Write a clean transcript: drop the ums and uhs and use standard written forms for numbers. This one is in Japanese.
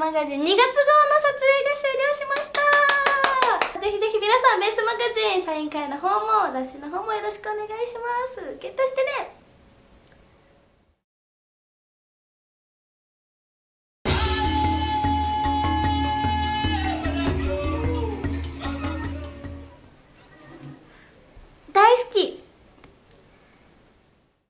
マガジン2月号の撮影が終了しました。ぜひぜひ皆さんベースマガジンサイン会の方も雑誌の方もよろしくお願いします。ゲットしてね。